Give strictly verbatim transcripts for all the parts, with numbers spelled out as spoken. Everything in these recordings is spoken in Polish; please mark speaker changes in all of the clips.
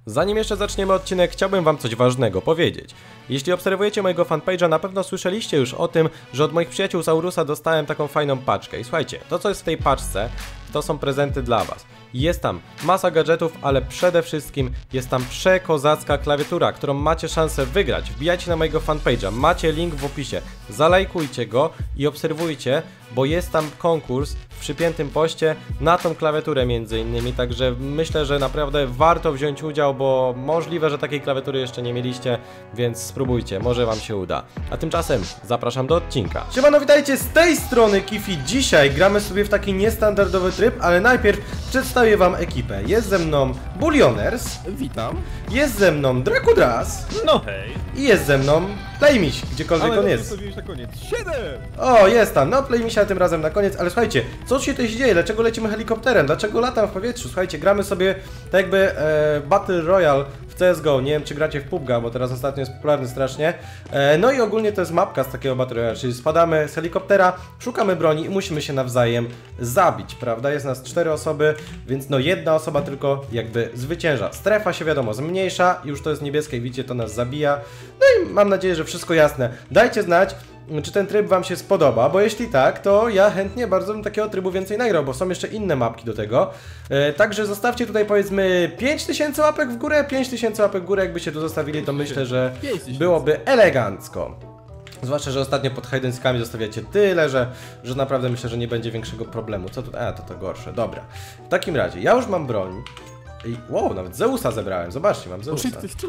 Speaker 1: Zanim jeszcze zaczniemy odcinek, chciałbym wam coś ważnego powiedzieć. Jeśli obserwujecie mojego fanpage'a, na pewno słyszeliście już o tym, że od moich przyjaciół z Aurusa dostałem taką fajną paczkę. I słuchajcie, to co jest w tej paczce, to są prezenty dla was. Jest tam masa gadżetów, ale przede wszystkim jest tam przekozacka klawiatura, którą macie szansę wygrać. Wbijajcie na mojego fanpage'a, macie link w opisie, zalajkujcie go i obserwujcie, bo jest tam konkurs w przypiętym poście na tą klawiaturę między innymi, także myślę, że naprawdę warto wziąć udział, bo możliwe, że takiej klawiatury jeszcze nie mieliście, więc spróbujcie, może wam się uda. A tymczasem zapraszam do odcinka. Siemano, witajcie, z tej strony Kifi. Dzisiaj gramy sobie w taki niestandardowy tryb, ale najpierw przedstawię wam ekipę. Jest ze mną Bullioners.
Speaker 2: Witam.
Speaker 1: Jest ze mną Drakudras.
Speaker 3: No hej.
Speaker 1: I jest ze mną Playmiś, gdziekolwiek
Speaker 2: Ale
Speaker 1: on jest.
Speaker 2: na koniec. siedem!
Speaker 1: O, jest tam, no Playmisia tym razem na koniec, ale słuchajcie, co się tutaj dzieje? Dlaczego lecimy helikopterem? Dlaczego latam w powietrzu? Słuchajcie, gramy sobie tak jakby e, Battle Royale w C S G O. Nie wiem, czy gracie w P U B G, bo teraz ostatnio jest popularny strasznie. E, no i ogólnie to jest mapka z takiego Battle Royale, czyli spadamy z helikoptera, szukamy broni i musimy się nawzajem zabić, prawda? Jest nas cztery osoby, więc no jedna osoba tylko jakby zwycięża. Strefa się wiadomo zmniejsza, już to jest niebieskie, widzicie, to nas zabija. No i mam nadzieję, że wszystko jasne. Dajcie znać, czy ten tryb wam się spodoba, bo jeśli tak, to ja chętnie bardzo bym takiego trybu więcej nagrał, bo są jeszcze inne mapki do tego. E, także zostawcie tutaj powiedzmy pięć tysięcy łapek w górę, pięć tysięcy łapek w górę, jakbyście tu zostawili, to myślę, że byłoby elegancko. Zwłaszcza, że ostatnio pod hajdenskami zostawiacie tyle, że, że naprawdę myślę, że nie będzie większego problemu. Co tu? A, to to gorsze. Dobra. W takim razie, ja już mam broń. I wow, nawet Zeusa zebrałem. Zobaczcie, mam Zeusa.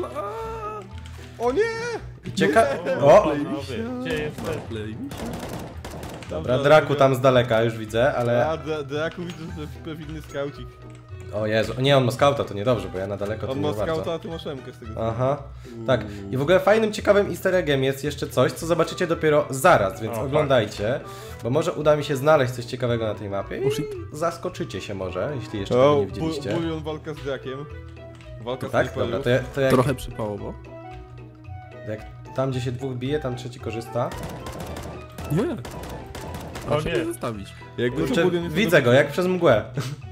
Speaker 2: O nie!
Speaker 1: Cieka... O!
Speaker 3: Gdzie jesteś?
Speaker 1: Dobra, Draku tam z daleka już widzę, ale...
Speaker 2: A, Draku widzę, że pewnie skaucik.
Speaker 1: O Jezu, nie, on ma skauta, to niedobrze, bo ja na daleko to
Speaker 2: On
Speaker 1: nie
Speaker 2: ma
Speaker 1: bardzo.
Speaker 2: skauta, a ty masz emkę z tego.
Speaker 1: Aha, tak. I w ogóle fajnym, ciekawym easter eggiem jest jeszcze coś, co zobaczycie dopiero zaraz, więc
Speaker 3: o,
Speaker 1: oglądajcie, bo może uda mi się znaleźć coś ciekawego na tej mapie i zaskoczycie się może, jeśli jeszcze tego nie widzieliście.
Speaker 2: Bulion walka z Drakiem. Walka
Speaker 1: Tak,
Speaker 2: z
Speaker 1: dobra, to, ja, to jak,
Speaker 4: Trochę przypałowo.
Speaker 1: jak tam gdzie się dwóch bije, tam trzeci korzysta.
Speaker 4: Nie.
Speaker 3: O
Speaker 4: Muszę
Speaker 3: nie.
Speaker 4: nie zostawić.
Speaker 2: Jakby
Speaker 1: Kurczę, widzę go, jak przez mgłę.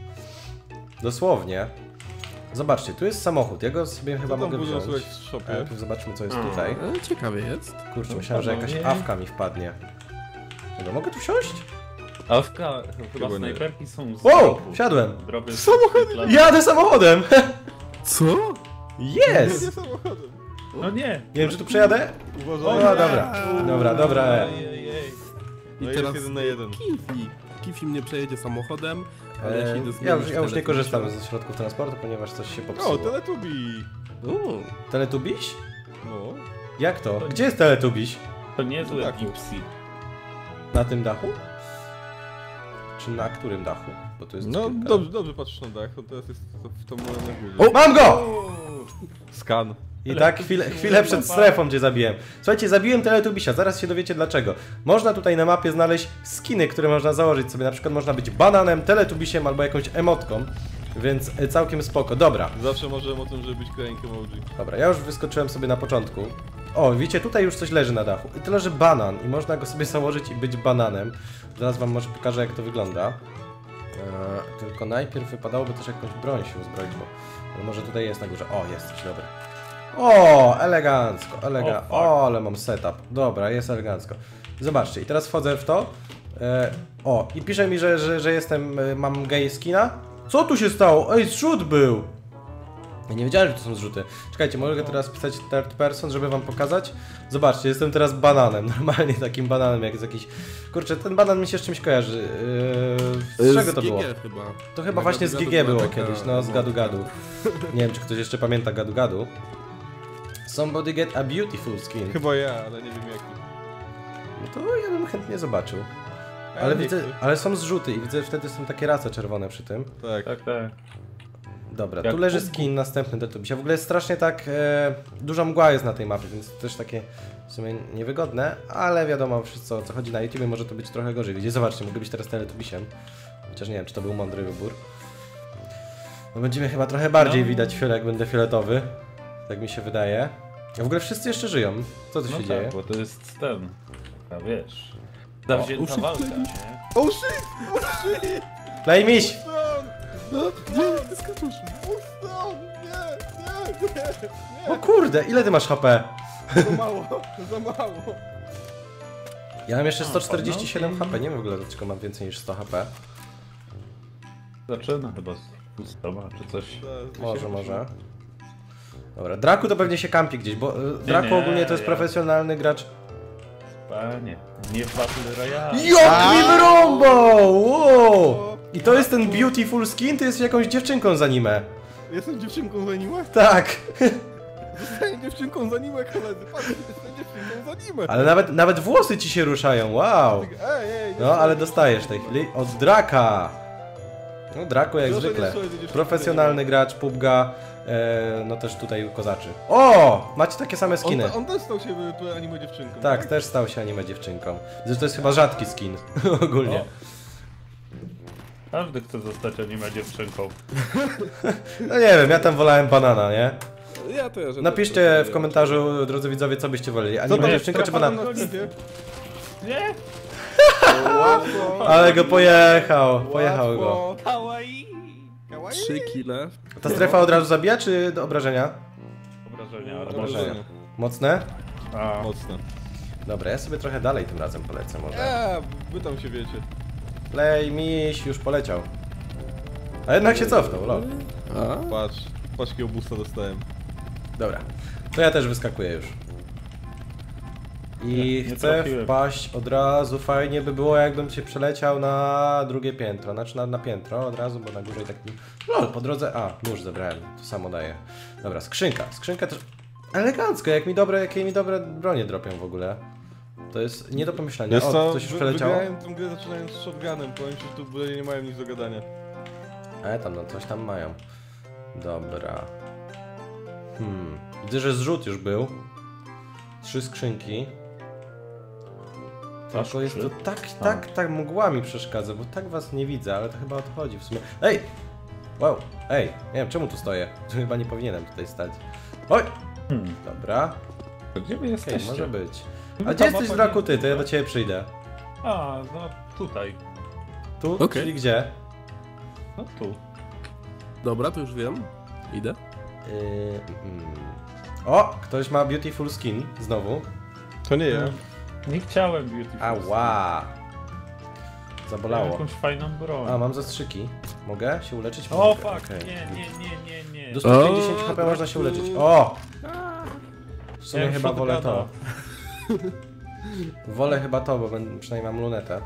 Speaker 1: Dosłownie. Zobaczcie, tu jest samochód, ja go sobie chyba mogę wziąć.
Speaker 2: w shopie?
Speaker 1: Najpierw zobaczmy, co jest
Speaker 3: Hmm.
Speaker 1: tutaj.
Speaker 4: E, ciekawie jest.
Speaker 1: Kurczę, myślałem, że jakaś
Speaker 3: panowie.
Speaker 1: awka mi wpadnie. Dobra, mogę tu wsiąść?
Speaker 3: Awka, chyba
Speaker 2: nie.
Speaker 3: snajperki są z
Speaker 1: Wow,
Speaker 3: dropu.
Speaker 1: wsiadłem.
Speaker 3: Droby
Speaker 2: Samochodem.
Speaker 1: Jadę samochodem!
Speaker 4: Co?
Speaker 1: Jest!
Speaker 2: Nie samochodem.
Speaker 3: No nie.
Speaker 1: Nie wiem, czy tu przejadę?
Speaker 2: Uważaj.
Speaker 1: O, dobra. Dobra, dobra.
Speaker 3: Ej, ej, ej.
Speaker 2: No
Speaker 4: I
Speaker 2: i
Speaker 4: teraz
Speaker 2: jest jeden na jeden.
Speaker 4: Kifi. Kifi mnie przejedzie samochodem, ale ja się idę
Speaker 1: Eee,
Speaker 4: zmienić
Speaker 1: ja, już, ja już nie
Speaker 4: telefonem.
Speaker 1: korzystam ze środków transportu, ponieważ coś się
Speaker 2: O,
Speaker 1: popsuło.
Speaker 2: Teletubby.
Speaker 4: Uuu.
Speaker 1: Teletubiś?
Speaker 2: No.
Speaker 1: Jak to? Gdzie jest Teletubiś?
Speaker 3: To niezłe
Speaker 2: Tak.
Speaker 3: gipsy.
Speaker 1: Na tym dachu? Czy na którym dachu? Bo to jest
Speaker 2: No,
Speaker 1: kilka.
Speaker 2: dobrze, dobrze patrzysz na dach, to teraz jest to w tą na górze.
Speaker 1: O, mam go!
Speaker 2: Skan.
Speaker 1: I tak chwilę, chwilę przed strefą cię zabiłem. Słuchajcie, zabiłem Teletubisia, zaraz się dowiecie dlaczego. Można tutaj na mapie znaleźć skiny, które można założyć sobie. Na przykład można być bananem, Teletubisiem albo jakąś emotką. Więc całkiem spoko. Dobra.
Speaker 2: Zawsze możemy o tym, żeby być krańkiem emoji.
Speaker 1: Dobra, ja już wyskoczyłem sobie na początku. O, widzicie, tutaj już coś leży na dachu. I to leży banan i można go sobie założyć i być bananem. Zaraz wam może pokażę, jak to wygląda. Eee, tylko najpierw wypadałoby też jakąś broń się uzbroić, bo, bo może tutaj jest na górze. O, jest coś, dobra. O, elegancko, elegancko.
Speaker 3: O, fuck.
Speaker 1: O, ale mam setup. Dobra, jest elegancko. Zobaczcie, i teraz wchodzę w to. Eee, o, i pisze mi, że, że, że jestem, y, mam gay skina. Co tu się stało? Ej, zrzut był! Ja nie wiedziałem, że to są zrzuty. Czekajcie, mogę teraz pisać third person, żeby wam pokazać? Zobaczcie, jestem teraz bananem, normalnie takim bananem, jak z jakiś... Kurczę, ten banan mi się z czymś kojarzy. Yy, z czego to
Speaker 4: G G
Speaker 1: było?
Speaker 4: chyba.
Speaker 1: To chyba
Speaker 4: Na
Speaker 1: właśnie z
Speaker 4: Gadu
Speaker 1: G G
Speaker 4: Gadu
Speaker 1: było
Speaker 4: była
Speaker 1: kiedyś,
Speaker 4: taka
Speaker 1: no z Gadu Gadu.
Speaker 4: emotka.
Speaker 1: Nie wiem, czy ktoś jeszcze pamięta Gadu Gadu. Somebody get a beautiful skin.
Speaker 2: Chyba ja, ale nie wiem jaki.
Speaker 1: No to ja bym chętnie zobaczył.
Speaker 2: Ja
Speaker 1: Ale
Speaker 2: nie
Speaker 1: widzę,
Speaker 2: chcę.
Speaker 1: ale są zrzuty i widzę, że wtedy są takie race czerwone przy tym.
Speaker 2: Tak.
Speaker 3: Tak, tak.
Speaker 1: Dobra,
Speaker 3: Jak
Speaker 1: tu leży
Speaker 3: Bóg.
Speaker 1: skin następny Teletubisia. W ogóle jest strasznie tak, e, duża mgła jest na tej mapie, więc też takie w sumie niewygodne, ale wiadomo wszystko, o co chodzi na YouTubie, może to być trochę gorzej. Widzicie, zobaczcie, mogę być teraz Teletubisiem, chociaż nie wiem, czy to był mądry wybór. No będziemy chyba trochę bardziej
Speaker 3: No.
Speaker 1: widać fiole, jak będę fioletowy, tak mi się wydaje. A w ogóle wszyscy jeszcze żyją, co tu
Speaker 3: No
Speaker 1: się
Speaker 3: tak,
Speaker 1: dzieje?
Speaker 3: bo to jest ten. A wiesz. Zawzięta
Speaker 4: uszy,
Speaker 3: walka,
Speaker 4: uszy.
Speaker 3: nie?
Speaker 2: Oh shit! Oh shit!
Speaker 1: Play miś!
Speaker 2: Stone!
Speaker 4: No, nie, ty skaczesz.
Speaker 2: Stone! Nie! Nie!
Speaker 1: O kurde, ile ty masz H P?
Speaker 2: Za mało, za mało.
Speaker 1: Ja mam jeszcze sto czterdzieści siedem H P, nie wiem w ogóle dlaczego mam więcej niż sto H P.
Speaker 3: Zaczyna chyba z pustowa czy coś.
Speaker 1: Może, może. Dobra, Draku to pewnie się kampi gdzieś, bo y, Draku
Speaker 3: nie,
Speaker 1: ogólnie to jest
Speaker 3: ja-
Speaker 1: profesjonalny gracz.
Speaker 3: Panie, nie w Battle Royale.
Speaker 1: Jak mi wyrąbał! Wow! I to jest ten beautiful skin? Ty jesteś jakąś dziewczynką z anime.
Speaker 2: Jestem dziewczynką za nimę?
Speaker 1: Tak.
Speaker 2: Jestem dziewczynką za nimę, koledzy. Patrzcie, jestem dziewczynką za nimę.
Speaker 1: Ale nawet, nawet włosy ci się ruszają, wow.
Speaker 2: Ej, ej, nie
Speaker 1: No, ale
Speaker 2: strzelaj.
Speaker 1: dostajesz w tej chwili od Draka. No, Draku jak
Speaker 2: Proszę nie
Speaker 1: zwykle.
Speaker 2: strzelać do dziewczynki.
Speaker 1: Profesjonalny gracz, pubga. E, no też tutaj kozaczy. O! Macie takie same skiny.
Speaker 2: On, on też stał się y, anime dziewczynką.
Speaker 1: Tak, też stał się anime dziewczynką. Zresztą to jest chyba rzadki skin ogólnie.
Speaker 3: O. Każdy chce zostać anime dziewczynką.
Speaker 1: No nie wiem, ja tam wolałem banana, nie?
Speaker 4: Ja też. ja
Speaker 1: Napiszcie
Speaker 4: też,
Speaker 1: w komentarzu, drodzy widzowie, co byście woleli.
Speaker 2: Co
Speaker 1: Anime
Speaker 2: to
Speaker 1: dziewczynka czy banan?
Speaker 2: na sklepie?
Speaker 3: Nie?
Speaker 2: Łatwo.
Speaker 1: Ale go pojechał, pojechał go.
Speaker 2: Łatwo.
Speaker 3: Kawaii!
Speaker 2: Kawaii.
Speaker 4: Trzy kile.
Speaker 1: Ta strefa od razu zabija, czy do obrażenia?
Speaker 3: Obrażenia, ale
Speaker 1: Obrażenia.
Speaker 3: może...
Speaker 1: Mocne?
Speaker 3: A,
Speaker 2: Mocno.
Speaker 1: Dobra, ja sobie trochę dalej tym razem polecę może.
Speaker 2: Eee, wy tam się wiecie.
Speaker 1: Lej, miś, już poleciał. A jednak się cofnął, lol.
Speaker 4: A?
Speaker 2: Patrz, patrz jakiego boosta dostałem.
Speaker 1: Dobra, to ja też wyskakuję już. I
Speaker 3: Nie, nie
Speaker 1: chcę
Speaker 3: trafiłem.
Speaker 1: wpaść od razu, fajnie by było jakbym się przeleciał na drugie piętro, znaczy na, na piętro od razu, bo na górze i tak... No, po drodze... A, nóż zebrałem, to samo daje. Dobra, skrzynka, skrzynka też... Elegancko, jak mi dobre, jakie mi dobre bronie dropią w ogóle. To jest nie do pomyślenia.
Speaker 2: Wiesz
Speaker 1: O,
Speaker 2: co,
Speaker 1: coś już
Speaker 2: wy-
Speaker 1: przeleciało?
Speaker 2: wygrałem tę grę zaczynając z shotgunem, powiem ci, że tu w ogóle nie mają nic do gadania.
Speaker 1: E, tam, no coś tam mają. Dobra. Hmm. Widzę, że zrzut już był. Trzy skrzynki.
Speaker 3: Aż
Speaker 1: Tylko jest
Speaker 3: trzy?
Speaker 1: to tak, tak, tak mgła mi przeszkadza, bo tak was nie widzę, ale to chyba o to chodzi w sumie. Ej! Wow, ej, nie wiem czemu tu stoję. Tu chyba nie powinienem tutaj stać. Oj!
Speaker 3: Hmm.
Speaker 1: Dobra,
Speaker 3: To gdzie wy
Speaker 1: okej,
Speaker 3: jesteście?
Speaker 1: może być.
Speaker 3: No
Speaker 1: A
Speaker 3: ta
Speaker 1: gdzie jesteś
Speaker 3: mapa
Speaker 1: z Draku
Speaker 3: nie-
Speaker 1: ty? To ja do ciebie przyjdę.
Speaker 3: A, no tutaj.
Speaker 1: Tu?
Speaker 4: Okej.
Speaker 1: Czyli gdzie?
Speaker 3: No tu.
Speaker 4: Dobra, to już wiem. Idę.
Speaker 1: Yy, mm. O! Ktoś ma beautiful skin znowu.
Speaker 2: To nie ja.
Speaker 3: Nie chciałem Beautiful.
Speaker 1: Ała!
Speaker 3: Miałem
Speaker 1: Zabolało.
Speaker 3: jakąś fajną broń.
Speaker 1: A, mam zastrzyki. Mogę się uleczyć?
Speaker 3: O,
Speaker 1: Mogę,
Speaker 3: fuck,
Speaker 1: okej.
Speaker 3: nie, nie, nie, nie, nie.
Speaker 1: Do sto pięćdziesiąt
Speaker 4: O,
Speaker 1: H P można się
Speaker 4: Draku.
Speaker 1: uleczyć. O! W sumie
Speaker 3: Miałem
Speaker 1: chyba wolę to.
Speaker 3: shotguna.
Speaker 1: Wolę chyba to, bo będę, przynajmniej mam lunetę.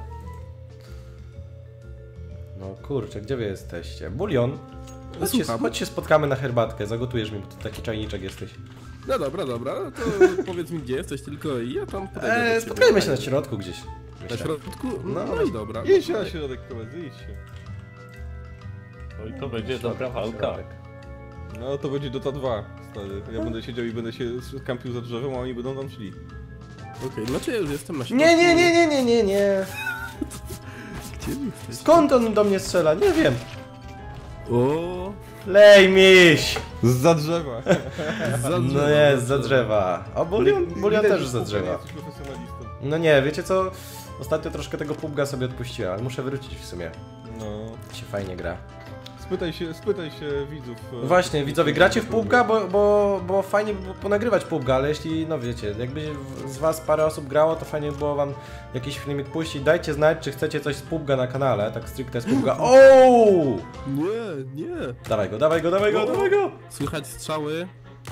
Speaker 1: No kurczę, gdzie wy jesteście? Bulion! Chodź się,
Speaker 4: Słucham.
Speaker 1: chodź się spotkamy na herbatkę, zagotujesz mi, bo ty taki czajniczek jesteś.
Speaker 4: No dobra, dobra, to powiedz mi gdzie jesteś tylko i ja tam podejdę do
Speaker 1: Eee,
Speaker 4: ciebie.
Speaker 1: spotkajmy się na środku gdzieś.
Speaker 4: Na
Speaker 1: Myślę.
Speaker 4: środku?
Speaker 1: No.
Speaker 4: No, i dobra.
Speaker 2: Idźcie na środek, koledzy, idźcie.
Speaker 3: Oj, to będzie dobra
Speaker 1: Środek,
Speaker 3: walka.
Speaker 1: środek.
Speaker 2: No to będzie Dota dwa, stary. Ja będę siedział i będę się kampił za drzewem, a oni będą tam szli.
Speaker 4: Okej, znaczy ja już jestem na środku.
Speaker 1: Nie, nie, nie, nie, nie, nie, nie.
Speaker 4: Gdzie wy jesteś?
Speaker 1: Skąd on do mnie strzela? Nie wiem.
Speaker 4: O,
Speaker 1: Lej miś!
Speaker 2: Zza drzewa.
Speaker 4: za
Speaker 1: No
Speaker 4: drzewa,
Speaker 1: jest, za
Speaker 4: za
Speaker 1: drzewa. A bulion, bulion
Speaker 2: Widać,
Speaker 1: też
Speaker 2: że
Speaker 1: za
Speaker 2: spokojnie
Speaker 1: drzewa.
Speaker 2: Jesteś profesjonalistą.
Speaker 1: No nie, wiecie co? Ostatnio troszkę tego pubga sobie odpuściłem, ale muszę wrócić w sumie.
Speaker 2: No.
Speaker 1: Się fajnie gra.
Speaker 2: Spytaj się, spytaj się widzów. e,
Speaker 1: Właśnie, widzowie, gracie w pubga, bo, bo, bo fajnie by było ponagrywać pubga, ale jeśli, no wiecie, jakby z was parę osób grało, to fajnie by było wam jakiś filmik puścić. Dajcie znać, czy chcecie coś z pubga na kanale, tak stricte z pubga. Ooo!
Speaker 4: Nie, nie.
Speaker 1: Dawaj go, dawaj go, dawaj go, dawaj go!
Speaker 4: Słychać strzały.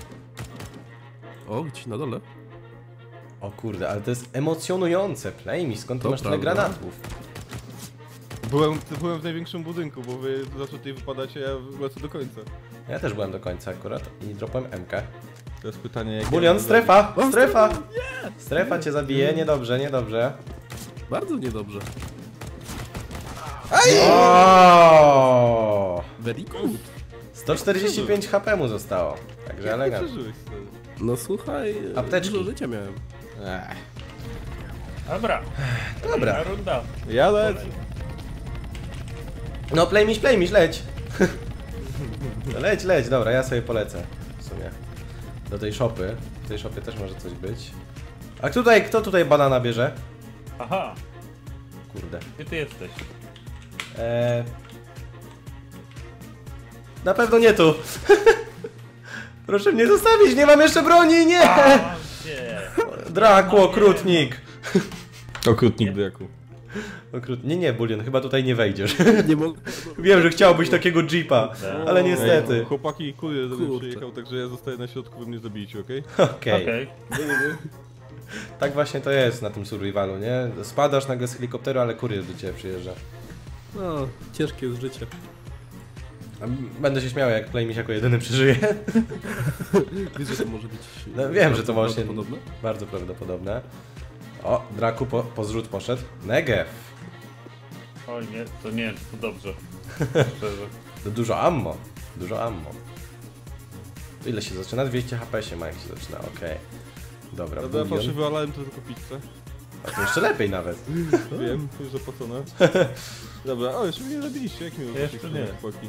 Speaker 4: O, gdzieś na dole.
Speaker 1: O kurde, ale to jest emocjonujące. Playmi, skąd ty
Speaker 4: To
Speaker 1: masz tyle
Speaker 4: prawda.
Speaker 1: granatów?
Speaker 2: Byłem, byłem w największym budynku, bo wy zawsze tutaj wypadacie, ja lecę do końca.
Speaker 1: Ja też byłem do końca akurat i dropłem M K.
Speaker 2: Teraz pytanie, jak
Speaker 1: Bulion,
Speaker 2: ja
Speaker 1: strefa!
Speaker 4: O,
Speaker 1: Strefa! Strefa cię zabije, niedobrze, niedobrze.
Speaker 4: Bardzo niedobrze.
Speaker 1: O!
Speaker 4: Very good.
Speaker 1: sto czterdzieści pięć H P mu zostało. Także
Speaker 2: Jak ty
Speaker 1: elegancko.
Speaker 2: przeżyłeś, stary?
Speaker 4: No słuchaj,
Speaker 1: Apteczki.
Speaker 4: dużo życia miałem.
Speaker 1: Ech,
Speaker 3: Dobra,
Speaker 1: Dobra.
Speaker 3: kolejna runda.
Speaker 2: Ja lecę.
Speaker 1: No playmiś, playmiś, leć. No leć, leć, dobra, ja sobie polecę. W sumie. Do tej shopy. W tej shopie też może coś być. A tutaj, kto tutaj banana bierze?
Speaker 3: Aha,
Speaker 1: Kurde.
Speaker 3: gdzie ty jesteś?
Speaker 1: Eee... Na pewno nie tu. Proszę mnie zostawić, nie mam jeszcze broni, nie!
Speaker 3: A, gdzie?
Speaker 1: Draku, okrutnik!
Speaker 2: Okrutnik Draku.
Speaker 1: Okrut... Nie, nie, Bulion, chyba tutaj nie wejdziesz.
Speaker 4: Nie mogę.
Speaker 1: Wiem, że chciałbyś takiego jeepa, ale niestety.
Speaker 2: Ej, chłopaki, kurier do mnie
Speaker 4: Kurczę.
Speaker 2: przyjechał, także ja zostaję na środku, wy mnie zabijcie, okej?
Speaker 1: Okej.
Speaker 3: Okej.
Speaker 1: Tak właśnie to jest na tym survivalu, nie? Spadasz nagle z helikopteru, ale kurier do ciebie przyjeżdża.
Speaker 4: No, ciężkie jest życie.
Speaker 1: A Będę się śmiał, jak Playmiś jako jedyny przeżyje.
Speaker 4: Wiesz, że to może być...
Speaker 1: No, wiem, że to właśnie
Speaker 4: prawdopodobne?
Speaker 1: bardzo prawdopodobne. O, Draku po, po zrzut poszedł. Negev.
Speaker 3: Oj nie, to nie, to dobrze. Szczerze.
Speaker 1: To dużo ammo. Dużo ammo. Ile się zaczyna? dwieście H P się ma, jak się zaczyna, okej. Dobra,
Speaker 2: Dobra, ja
Speaker 1: Bulion.
Speaker 2: fałszywym to tylko pizzę.
Speaker 1: A to jeszcze lepiej nawet.
Speaker 2: Wiem, że pocone. Dobra, o, jeszcze mnie nie zabiliście, jak mi
Speaker 3: Jeszcze nie.
Speaker 2: chłopaki.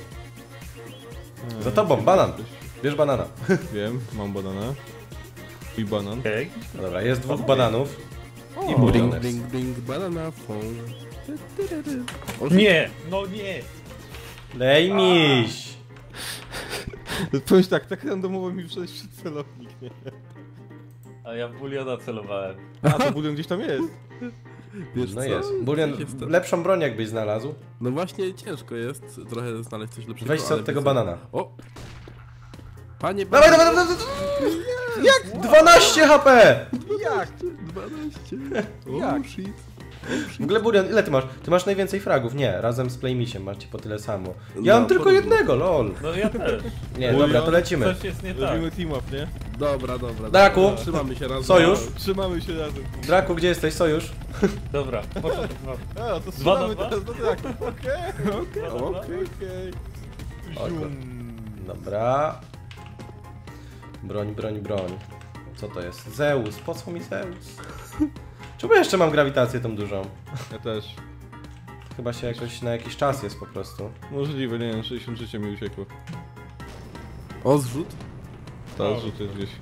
Speaker 1: Za tobą, banan. Bierz banana.
Speaker 2: Wiem, mam banana. I banan.
Speaker 3: Okej.
Speaker 1: No dobra, jest dwóch bananów. I
Speaker 4: Bling,
Speaker 1: Bulion.
Speaker 4: bling, bling, banana phone. Ty, ty, ty, ty. O,
Speaker 3: Nie, no nie.
Speaker 1: Playmiś!
Speaker 2: Powiem tak, tak randomowo mi przejść przed celownik, nie?
Speaker 3: A ja w buliona celowałem.
Speaker 2: A, to bulion gdzieś tam jest.
Speaker 4: Wiesz
Speaker 1: No
Speaker 4: co?
Speaker 1: jest. Bulion,
Speaker 4: Coś jest to-
Speaker 1: lepszą broń jakbyś znalazł.
Speaker 4: No właśnie ciężko jest trochę znaleźć coś lepszego.
Speaker 1: Weź sobie
Speaker 4: ale
Speaker 1: od tego
Speaker 4: widzę-
Speaker 1: banana.
Speaker 4: O! Panie
Speaker 1: Dawaj, dawaj, dawaj, dawaj! Jak? dwanaście H P!
Speaker 2: Jak?
Speaker 4: dwanaście! O,
Speaker 2: Jak?
Speaker 4: shit.
Speaker 1: W ogóle Bulion, ile ty masz? Ty masz najwięcej fragów. Nie, razem z Playmisiem macie po tyle samo. Ja
Speaker 4: No,
Speaker 1: mam tylko
Speaker 4: porówno.
Speaker 1: jednego, lol.
Speaker 3: No ja też.
Speaker 1: Nie,
Speaker 2: Bulion,
Speaker 1: dobra, to lecimy.
Speaker 3: Coś jest nie tak.
Speaker 2: Robimy team up, nie?
Speaker 4: Dobra, dobra.
Speaker 1: Draku,
Speaker 4: dobra. Trzymamy się razem.
Speaker 1: sojusz.
Speaker 2: Trzymamy się razem.
Speaker 1: Draku, gdzie jesteś? Sojusz?
Speaker 3: Dobra, poczekaj.
Speaker 2: A, to
Speaker 3: Dwa na
Speaker 2: strzelamy
Speaker 3: dwa?
Speaker 2: teraz do Draku. Okej, okej,
Speaker 3: Dobra.
Speaker 2: okej, okej.
Speaker 1: Oj,
Speaker 2: Zium.
Speaker 1: Dobra. Broń, broń, broń. Co to jest? Zeus, po co mi Zeus? Czemu jeszcze mam grawitację tą dużą?
Speaker 2: Ja też.
Speaker 1: Chyba się jakoś na jakiś czas jest po prostu.
Speaker 2: Możliwe, nie wiem, sześćdziesiąt życia mi uciekło.
Speaker 4: O, zrzut?
Speaker 2: Teraz rzut jest gdzieś.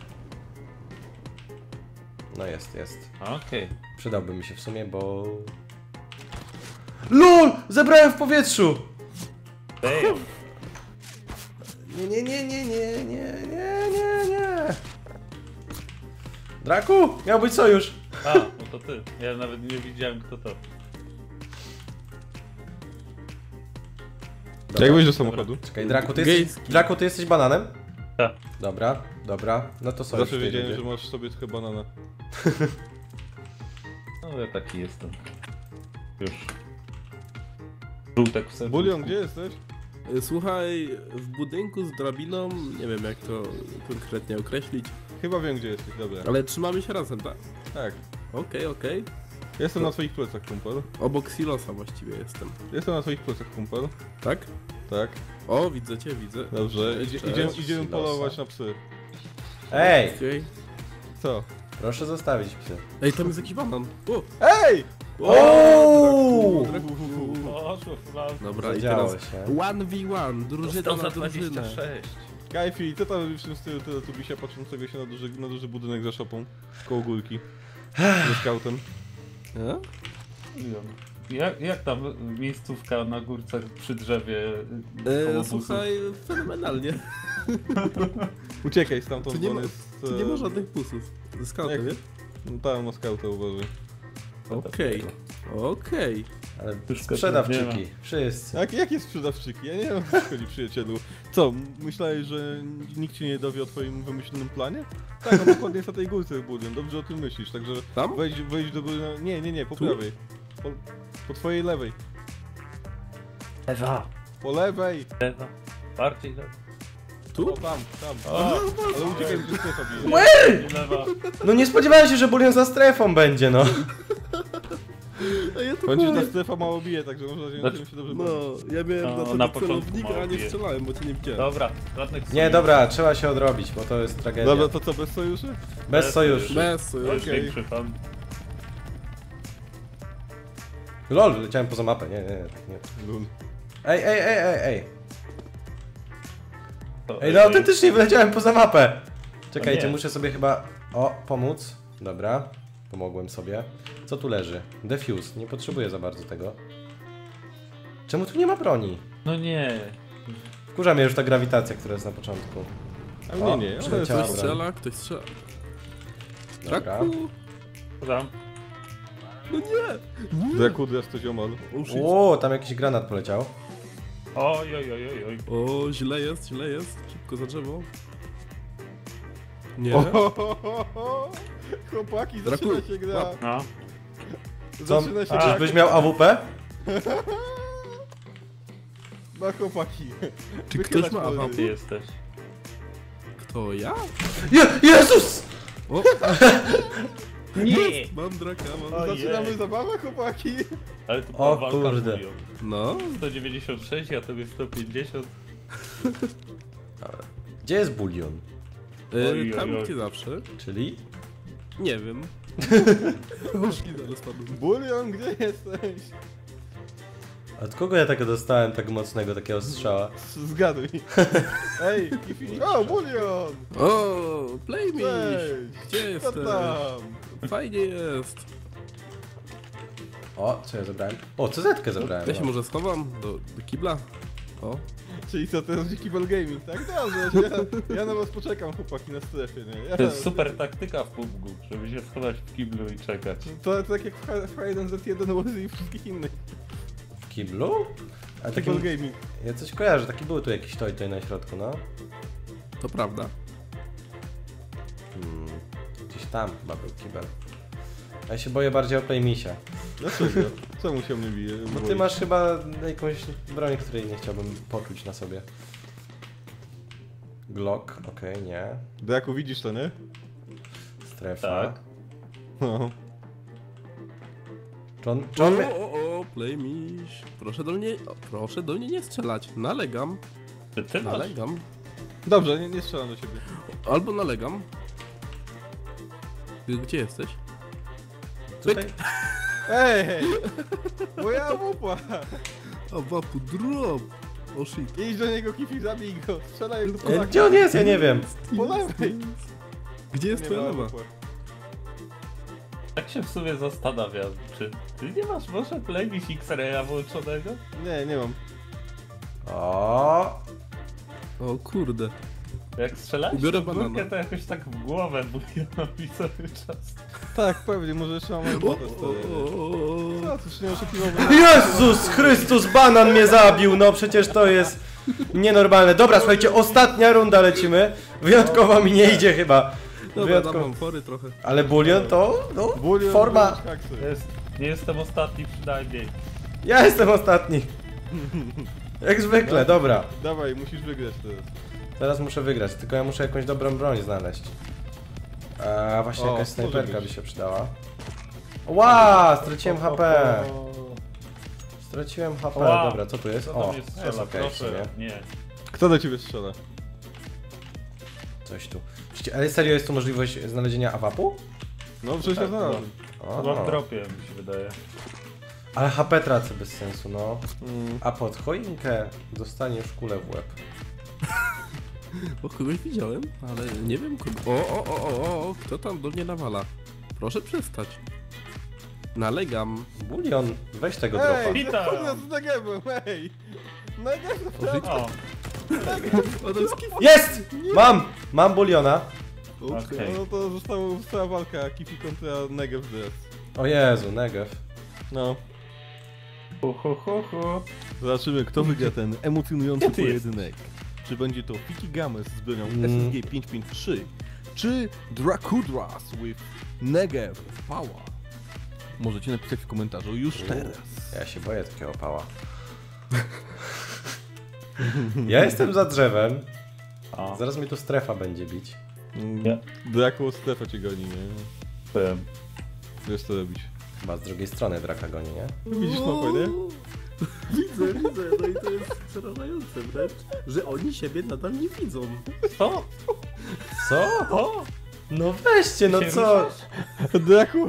Speaker 1: No jest, jest.
Speaker 3: Okej.
Speaker 1: Przydałby mi się w sumie, bo... LOL! Zebrałem w powietrzu!
Speaker 3: Damn.
Speaker 1: Nie, nie, nie, nie, nie, nie, nie, nie, nie. Draku! Miał być sojusz!
Speaker 3: A, no to ty. Ja nawet nie widziałem kto to.
Speaker 1: Dobra.
Speaker 2: Jak wejść do samochodu?
Speaker 1: Czekaj, Draku, ty jesteś,
Speaker 4: Gejski.
Speaker 1: Draku, ty jesteś bananem?
Speaker 3: Tak.
Speaker 1: Dobra, dobra. No to sojusz.
Speaker 2: Zawsze
Speaker 1: tutaj
Speaker 2: wiedziałem,
Speaker 1: będzie.
Speaker 2: że masz w sobie trochę banana.
Speaker 3: No ja taki jestem. Już. Żółtek w sercu.
Speaker 2: Bulion, gdzie jesteś?
Speaker 4: Y, Słuchaj, w budynku z drabiną, nie wiem jak to konkretnie określić,
Speaker 2: Chyba wiem, gdzie jesteś, dobra.
Speaker 4: ale trzymamy się razem, tak?
Speaker 2: Tak.
Speaker 4: Okej, okej.
Speaker 2: Jestem na twoich plecach, kumpel.
Speaker 4: Obok silosa właściwie jestem.
Speaker 2: Jestem na twoich plecach, kumpel.
Speaker 4: Tak?
Speaker 2: Tak.
Speaker 4: O, widzę cię, widzę.
Speaker 2: Dobrze,
Speaker 4: Cześć,
Speaker 2: idzie,
Speaker 4: cześć.
Speaker 2: idziemy, idziemy
Speaker 1: Silosa.
Speaker 2: polować na psy.
Speaker 1: Ej!
Speaker 4: Okej.
Speaker 2: Co?
Speaker 1: Proszę zostawić psy.
Speaker 4: Ej, tam jest jakiś banan. O!
Speaker 2: Ej!
Speaker 1: Ooo!
Speaker 3: Poszło w plan.
Speaker 4: Dobra, i
Speaker 1: Zadziało
Speaker 4: teraz
Speaker 1: się.
Speaker 4: jeden v jeden, drużyna
Speaker 3: Dostał
Speaker 4: na
Speaker 3: za
Speaker 4: drużynę.
Speaker 3: dwadzieścia sześć.
Speaker 2: Kajfi, co tam robisz w tym stylu Teletubisia patrzącego się na duży, na duży budynek za szopą? Koło górki. Ze skautem.
Speaker 4: A?
Speaker 3: Jak, jak tam miejscówka na górce przy drzewie koło
Speaker 4: E,
Speaker 3: busu?
Speaker 4: słuchaj, fenomenalnie.
Speaker 2: Uciekaj stamtąd,
Speaker 4: Tu nie
Speaker 2: bo
Speaker 4: ma,
Speaker 2: on jest...
Speaker 4: tu nie ma
Speaker 2: e,
Speaker 4: żadnych pusów. Ze skautem,
Speaker 2: jak-
Speaker 4: nie?
Speaker 2: No tam, na skauta uważaj.
Speaker 4: Okej, okej.
Speaker 1: Ale
Speaker 3: Już
Speaker 1: sprzedawczyki, wszyscy.
Speaker 2: Jak, jakie sprzedawczyki? Ja nie wiem, o co chodzi, przyjacielu. Co, myślałeś, że nikt cię nie dowie o twoim wymyślonym planie? Tak, on dokładnie jest na tej górce, Bulion, dobrze o tym myślisz, także
Speaker 4: Tam?
Speaker 2: wejdź, wejdź do góry, na... nie, nie, nie, po
Speaker 4: Tu?
Speaker 2: prawej. Po, po twojej lewej.
Speaker 3: Ewa,
Speaker 2: Po lewej!
Speaker 3: Ewa. Bardziej lewa.
Speaker 2: O,
Speaker 4: Tu?
Speaker 2: tam, tam.
Speaker 3: O,
Speaker 2: Ale uciekaj, gdzie strefa bije.
Speaker 3: bardziej lewa.
Speaker 1: No nie spodziewałem się, że Bulion za strefą będzie, no.
Speaker 4: A ja to
Speaker 2: Będzie ta
Speaker 4: powiem.
Speaker 2: strefa mało bije, także można się
Speaker 3: Znaczy-
Speaker 2: na tym się dobrze
Speaker 4: No,
Speaker 2: bawić.
Speaker 4: ja miałem
Speaker 3: No,
Speaker 4: na
Speaker 3: na
Speaker 4: to
Speaker 3: początku
Speaker 4: celownika,
Speaker 3: mało
Speaker 4: a nie
Speaker 3: bije.
Speaker 4: strzelałem, bo cię nie widziałem.
Speaker 3: Dobra, żadnych
Speaker 1: Nie,
Speaker 3: sojuszy.
Speaker 1: dobra, trzeba się odrobić, bo to jest tragedia.
Speaker 2: Dobra, to co, bez sojuszy?
Speaker 1: Bez sojuszu.
Speaker 4: Bez
Speaker 3: To jest
Speaker 2: Okej.
Speaker 3: większy fan.
Speaker 1: LOL, leciałem poza mapę, nie, nie, nie. nie.
Speaker 2: Lul.
Speaker 1: Ej, ej, ej, ej, ej.
Speaker 3: To-
Speaker 1: Ej, no autentycznie wyleciałem poza mapę. Czekajcie,
Speaker 3: nie.
Speaker 1: muszę sobie chyba... O, pomóc. Dobra, pomogłem sobie. Co tu leży? Defuse, nie potrzebuję za bardzo tego. Czemu tu nie ma broni?
Speaker 3: No nie.
Speaker 1: Wkurza mnie już ta grawitacja, która jest na początku.
Speaker 2: A nie, nie, ale
Speaker 1: przyleciała
Speaker 4: Ktoś
Speaker 1: broń.
Speaker 4: strzela, ktoś strzela.
Speaker 1: Dobra.
Speaker 4: Draku!
Speaker 3: Tam.
Speaker 4: No nie! Nie!
Speaker 2: Draku, teraz to ziomal.
Speaker 4: O, shit.
Speaker 1: O, tam jakiś granat poleciał.
Speaker 3: Oj, oj, oj, oj, oj.
Speaker 4: O, źle jest, źle jest. Szybko za drzewo. Nie.
Speaker 2: Ohohoho. Chłopaki,
Speaker 4: Draku,
Speaker 2: zaczyna się gra.
Speaker 4: łap.
Speaker 3: No.
Speaker 1: Co?
Speaker 2: Zaczyna się
Speaker 3: A,
Speaker 2: gra.
Speaker 1: Czyżbyś miał A W P?
Speaker 2: No chłopaki.
Speaker 4: Czy
Speaker 2: Wychylać
Speaker 4: ktoś ma
Speaker 2: wolny.
Speaker 4: A W P?
Speaker 3: Ty jesteś.
Speaker 4: Kto, ja?
Speaker 1: Je Jezus!
Speaker 4: O!
Speaker 3: Nie!
Speaker 4: Mam draka, mam
Speaker 3: Ojej.
Speaker 2: Zaczynamy zabawę, chłopaki.
Speaker 3: Ale to
Speaker 1: O
Speaker 3: była walka
Speaker 1: kurde.
Speaker 3: z Bulią.
Speaker 4: No,
Speaker 3: sto dziewięćdziesiąt sześć, a tobie sto pięćdziesiąt.
Speaker 1: Gdzie jest bulion?
Speaker 4: yy,
Speaker 3: Oj, oj,
Speaker 4: tam
Speaker 3: oj.
Speaker 4: gdzie zawsze.
Speaker 1: Czyli?
Speaker 4: Nie wiem. Możli zaraz panu.
Speaker 2: Bulion, gdzie jesteś?
Speaker 1: Od kogo ja tego dostałem, tak mocnego, takiego strzała?
Speaker 2: Zgaduj. Ej, Kifi. O, Bulion!
Speaker 4: O, Playmish!
Speaker 2: Cześć!
Speaker 4: Gdzie
Speaker 2: Co
Speaker 4: jesteś?
Speaker 2: tam?
Speaker 4: Fajnie jest.
Speaker 1: O, co ja zabrałem? O, C Z-kę zabrałem.
Speaker 4: Ja się
Speaker 1: no.
Speaker 4: może schowam do, do kibla. O.
Speaker 2: Czyli co, teraz dziki ball gaming, tak? Dobrze, ja, ja na was poczekam, chłopaki, na strefie, nie? Ja,
Speaker 3: To jest super taktyka w pubgu, żeby się schować w kiblu i czekać.
Speaker 2: To tak jak w H- w H jeden Z jeden Warzy i wszystkich innych.
Speaker 1: W kiblu? A
Speaker 2: Dziki
Speaker 1: taki,
Speaker 2: ball gaming.
Speaker 1: ja coś kojarzę, taki był tu jakiś toj toj na środku, no.
Speaker 4: To prawda.
Speaker 1: Hmm, gdzieś tam chyba był kibel. Ja się boję bardziej o Playmisia.
Speaker 2: Dlaczego? Czemu się mnie bije?
Speaker 1: Bo ty masz chyba jakąś broń, której nie chciałbym poczuć na sobie. Glock, okej, nie.
Speaker 2: Draku, widzisz to, nie?
Speaker 1: Strefa.
Speaker 3: Tak.
Speaker 2: No.
Speaker 1: John,
Speaker 4: O,
Speaker 1: John,
Speaker 4: o, o, Playmish. Proszę do mnie, o, proszę do mnie nie strzelać. Nalegam,
Speaker 3: Czy ty masz?
Speaker 4: nalegam.
Speaker 2: Dobrze, nie, nie strzelam do ciebie.
Speaker 4: Albo nalegam. Ty Gdzie jesteś?
Speaker 1: tutaj?
Speaker 2: Ej! Moja wupa!
Speaker 4: O, wapu, drop. O, shit.
Speaker 2: Idź do niego, Kifi, zabij go! Strzelaj do
Speaker 1: E,
Speaker 2: Polaka!
Speaker 1: Gdzie on jest? Ja nie wiem.
Speaker 2: Po lewej!
Speaker 4: Gdzie jest
Speaker 2: Nie
Speaker 4: twoja
Speaker 2: ma
Speaker 4: lewa?
Speaker 2: wupa.
Speaker 3: Tak się w sumie zastanawiam, czy ty nie masz może Playmish X-Raya włączonego?
Speaker 2: Nie, nie mam.
Speaker 1: O,
Speaker 4: O kurde.
Speaker 3: Jak strzelałeś
Speaker 4: Ubiorę
Speaker 3: w górkę,
Speaker 4: banana.
Speaker 3: to jakoś tak w głowę bujonowi cały czas.
Speaker 2: Tak, pewnie, może jeszcze mam
Speaker 4: O,
Speaker 2: robotę
Speaker 4: o,
Speaker 2: stary.
Speaker 4: o, o,
Speaker 2: Co,
Speaker 4: o.
Speaker 2: coś nie oczekiwałem.
Speaker 1: Jezus Chrystus, banan mnie zabił, no przecież to jest nienormalne. Dobra, słuchajcie, ostatnia runda lecimy. Wyjątkowo mi nie idzie chyba.
Speaker 4: Dobra, dam
Speaker 1: Wyjątkowo.
Speaker 4: wam fory trochę.
Speaker 1: Ale bulion to, no,
Speaker 2: Bulion,
Speaker 1: forma.
Speaker 2: bądź haksy.
Speaker 3: Jest, nie jestem ostatni przynajmniej.
Speaker 1: Ja jestem ostatni. Jak zwykle, dobra.
Speaker 2: Dawaj, musisz wygrać teraz.
Speaker 1: Teraz muszę wygrać, tylko ja muszę jakąś dobrą broń znaleźć. A właśnie
Speaker 2: O,
Speaker 1: jakaś
Speaker 2: może
Speaker 1: snajperka
Speaker 2: być.
Speaker 1: by się przydała. Ła, straciłem
Speaker 2: O,
Speaker 1: H
Speaker 2: o,
Speaker 1: P.
Speaker 2: o.
Speaker 1: Straciłem H P,
Speaker 3: Ła,
Speaker 1: dobra, co tu jest?
Speaker 3: Co do
Speaker 1: O,
Speaker 3: mnie
Speaker 1: jest
Speaker 3: strzela,
Speaker 1: okej, w sumie.
Speaker 3: proszę. Nie.
Speaker 2: Kto do ciebie strzela?
Speaker 1: Coś tu. Przecież- Ale serio jest tu możliwość znalezienia awapu?
Speaker 2: No przecież ja
Speaker 3: Tak,
Speaker 2: znalazłem.
Speaker 3: Chyba w
Speaker 1: O,
Speaker 3: dropie mi się wydaje.
Speaker 1: ale H P tracę bez sensu, no.
Speaker 2: Mm.
Speaker 1: A pod choinkę dostaniesz kulę w łeb.
Speaker 4: O, kogoś widziałem, ale nie wiem kogo. O, o, o, o, o, kto tam do mnie nawala? Proszę przestać. Nalegam.
Speaker 1: Bulion, weź tego
Speaker 2: Ej,
Speaker 1: dropa.
Speaker 3: Witam.
Speaker 2: kurde, z Negebem, ej! Negeb,
Speaker 3: O,
Speaker 4: O, to jest kif.
Speaker 1: Jest! Mam! Mam buliona.
Speaker 3: Okej.
Speaker 2: no to została, została walka Kifi kontra Negev teraz.
Speaker 1: O Jezu, Negev.
Speaker 2: No.
Speaker 3: hu, hu, hu, hu.
Speaker 2: Zobaczymy, kto wygra ten emocjonujący
Speaker 3: Gdzie ty
Speaker 2: pojedynek. Czy będzie to Fiki Games z bronią
Speaker 1: Mm.
Speaker 2: S S G pięćset pięćdziesiąt trzy, czy Drakudras with Negev Power? Możecie napisać w komentarzu już teraz.
Speaker 1: Ja się boję takiego pała. Ja jestem za drzewem.
Speaker 3: O,
Speaker 1: Zaraz mi tu strefa będzie bić.
Speaker 3: Ja.
Speaker 2: Draku od Stefa cię goni, nie?
Speaker 3: byłem.
Speaker 2: Wiesz co robić.
Speaker 1: Chyba z drugiej strony draka goni, nie?
Speaker 2: Widzisz mapę, nie?
Speaker 4: Widzę, widzę, no i to jest przerażające wręcz, że oni siebie nadal nie widzą.
Speaker 3: Co?
Speaker 1: Co?
Speaker 3: O!
Speaker 1: No weźcie, no
Speaker 3: Się
Speaker 1: co?
Speaker 3: ruszasz?
Speaker 2: Draku!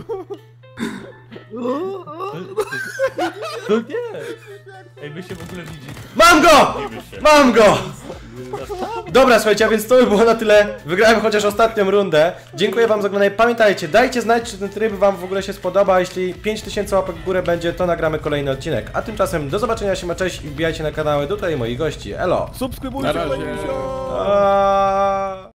Speaker 3: No nie! Ej, my się w ogóle widzimy.
Speaker 1: Mam go!
Speaker 3: Widzimy się.
Speaker 1: Mam go! Dobra, słuchajcie, a więc to by było na tyle. Wygrałem chociaż ostatnią rundę. Dziękuję wam za oglądanie. Pamiętajcie, dajcie znać, czy ten tryb wam w ogóle się spodoba. Jeśli pięć tysięcy łapek w górę będzie, to nagramy kolejny odcinek. A tymczasem do zobaczenia, się ma, cześć i wbijajcie na kanały tutaj moich gości. Elo!
Speaker 2: Subskrybujcie,
Speaker 4: Na razie.
Speaker 2: lajkujcie!
Speaker 1: Aaaa.